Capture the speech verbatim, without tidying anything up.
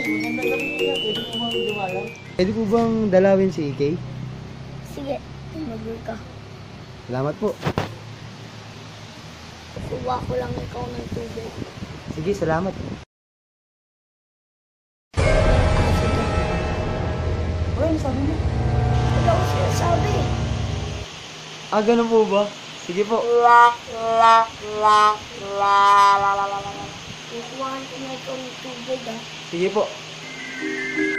magandang gabi niya. Pwede po bang dumalang? Pwede po bang dalawin si Kay? Sige, mag-work ka. Salamat po. Kuha ko lang ikaw ng tubig. Sige, salamat. Ah, sige. Uy, ano sabi mo? Wala ko sinasabi. Ah, ganun po ba? Sige po. Kukuhaan ko na ikaw ng tubig, ah. Sige po.